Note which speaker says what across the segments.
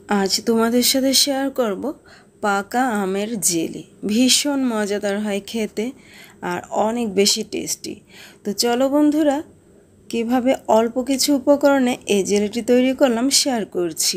Speaker 1: আজ তোমাদের সাথে শেয়ার করব পাকা আমের জেলি। ভীষণ মজাদার হয় খেতে আর অনেক বেশি টেস্টি। তো চলো বন্ধুরা, কিভাবে অল্প কিছু উপকরণে এই জেলিটি তৈরি করলাম শেয়ার করছি।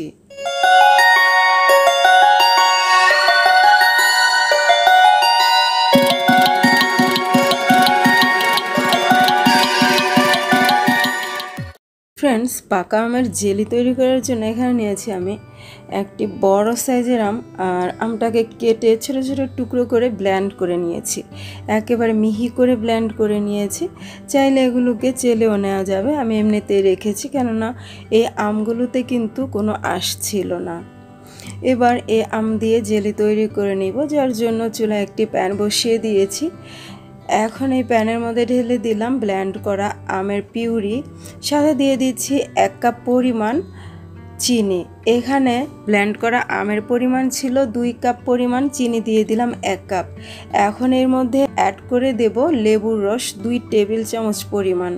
Speaker 1: ফ্রেন্ডস, পাকা আমের জেলি তৈরি করার জন্য এখানে নিয়েছি আমি একটি বড় সাইজের আম। আর আমটাকে কেটে ছোটো ছোটো টুকরো করে ব্লেন্ড করে নিয়েছি, একেবারে মিহি করে ব্লেন্ড করে নিয়েছি। চাইলে এগুলোকে চেলেও নেওয়া যাবে, আমি এমনিতেই রেখেছি কেননা এই আমগুলোতে কিন্তু কোনো আঁশ ছিল না। এবার এই আম দিয়ে জেলি তৈরি করে নিব, যার জন্য চুলায় একটি প্যান বসিয়ে দিয়েছি। এখন এই প্যানের মধ্যে ঢেলে দিলাম ব্লেন্ড করা আমের পিউরি, সাথে দিয়ে দিচ্ছি 1 কাপ পরিমাণ চিনি। এখানে ব্লেন্ড করা আমের পরিমাণ ছিল 2 কাপ পরিমাণ, চিনি দিয়ে দিলাম 1 কাপ। এখন এর মধ্যে অ্যাড করে দেব লেবুর রস 2 টেবিল চামচ পরিমাণ।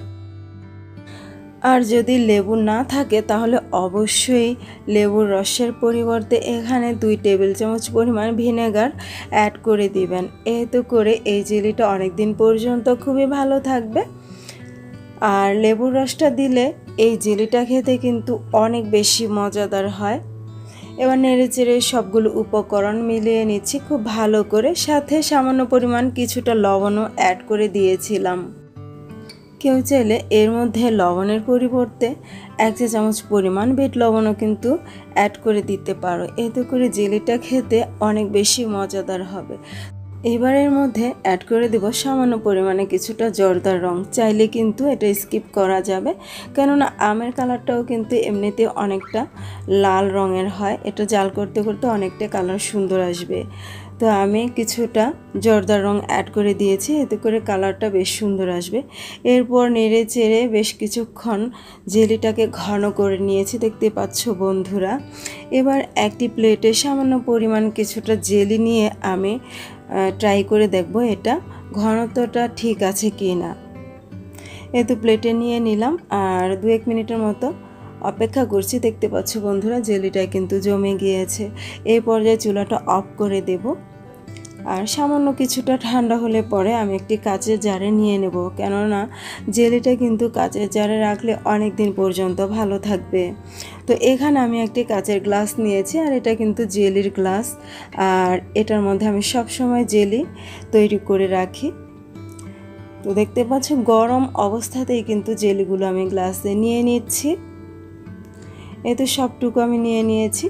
Speaker 1: আর যদি লেবু না থাকে তাহলে অবশ্যই লেবুর রসের পরিবর্তে এখানে 2 টেবিল চামচ পরিমাণ ভিনেগার অ্যাড করে দিবেন। এতে করে এই জেলিটা অনেক দিন পর্যন্ত খুবই ভালো থাকবে। আর লেবুর রসটা দিলে এই জেলিটা খেতে কিন্তু অনেক বেশি মজাদার হয়। এবার নেড়েচেড়ে সবগুলো উপকরণ মিলিয়ে নিচ্ছি খুব ভালো করে, সাথে সামান্য পরিমাণ কিছুটা লবণও অ্যাড করে দিয়েছিলাম। কেউ চাইলে এর মধ্যে লবণের পরিবর্তে 1 চা চামচ পরিমাণ বিট লবণও কিন্তু অ্যাড করে দিতে পারো, এতে করে জেলিটা খেতে অনেক বেশি মজাদার হবে। এবার এর মধ্যে অ্যাড করে দেব সামান্য পরিমাণে কিছুটা জর্দার রং। চাইলে কিন্তু এটা স্কিপ করা যাবে, কেননা আমের কালারটাও কিন্তু এমনিতে অনেকটা লাল রঙের হয়, এটা জাল করতে করতে অনেকটা কালার সুন্দর আসবে। তো আমি কিছুটা জর্দার রং অ্যাড করে দিয়েছি, এতে করে কালারটা বেশ সুন্দর আসবে। এরপর নেড়ে চেড়ে বেশ কিছুক্ষণ জেলিটাকে ঘন করে নিয়েছি, দেখতে পাচ্ছ বন্ধুরা। এবার একটি প্লেটে সামান্য পরিমাণ কিছুটা জেলি নিয়ে আমি ট্রাই করে দেখব এটা ঘনত্বটা ঠিক আছে কি না। তো প্লেটে নিয়ে নিলাম আর 2-1 মিনিটের মতো অপেক্ষা করছি। দেখতে পাচ্ছ বন্ধুরা, জেলিটা কিন্তু জমে গিয়েছে। এই পর্যায়ে চুলাটা অফ করে দেব। আর সামান্য কিছুটা ঠান্ডা হলে পরে আমি একটি কাচের জারে নিয়ে নেব, কেননা জেলিটা কিন্তু কাচের জারে রাখলে অনেক দিন পর্যন্ত ভালো থাকবে। তো এখানে আমি একটি কাচের গ্লাস নিয়েছি, আর এটা কিন্তু জেলির গ্লাস। আর এটার মধ্যে আমি সব সময় জেলি তৈরি করে রাখি। তো দেখতে পাচ্ছ গরম অবস্থাতেই কিন্তু জেলিগুলো আমি গ্লাসে নিয়ে নিচ্ছি। তো সবটুকু আমি নিয়ে নিয়েছি,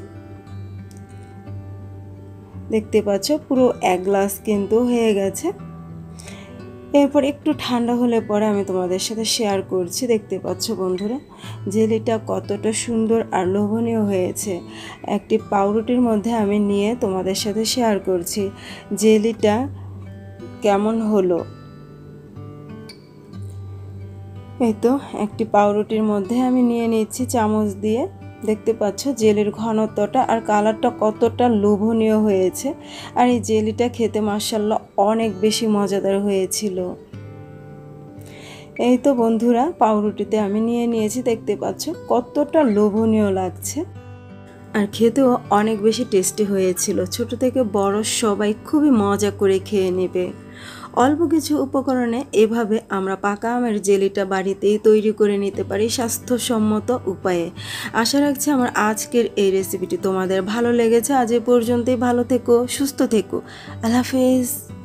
Speaker 1: দেখতে পাচ্ছ পুরো 1 গ্লাস কিন্তু হয়ে গেছে। এরপর একটু ঠান্ডা হলে পরে আমি তোমাদের সাথে শেয়ার করছি। দেখতে পাচ্ছ বন্ধুরা, জেলিটা কতটা সুন্দর আর লোভনীয় হয়েছে। একটি পাউরুটির মধ্যে আমি নিয়ে তোমাদের সাথে শেয়ার করছি জেলিটা কেমন হলো। তো একটি পাউরুটির মধ্যে আমি নিয়ে নিচ্ছি চামচ দিয়ে। দেখতে পাচ্ছ জেলির ঘনত্বটা আর কালারটা কতটা লোভনীয় হয়েছে। আর এই জেলিটা খেতে মাশাআল্লাহ অনেক বেশি মজাদার হয়েছিল। তো বন্ধুরা, পাউরুটিতে আমি নিয়ে নিয়েছি, দেখতে পাচ্ছ কতটা লোভনীয় লাগছে আর খেতেও অনেক বেশি টেস্টি হয়েছিল। ছোট থেকে বড় সবাই খুবই মজা করে খেয়ে নেবে। অল্প কিছু উপকরণে এভাবে আমরা পাকা আমের জেলিটা বাড়িতেই তৈরি করে নিতে পারি স্বাস্থ্যসম্মত উপায়ে। আশা রাখছি আমার আজকের এই রেসিপিটি তোমাদের ভালো লেগেছে। আজ এ পর্যন্তই, ভালো থেকো, সুস্থ থেকো, আল্লাহ হাফেজ।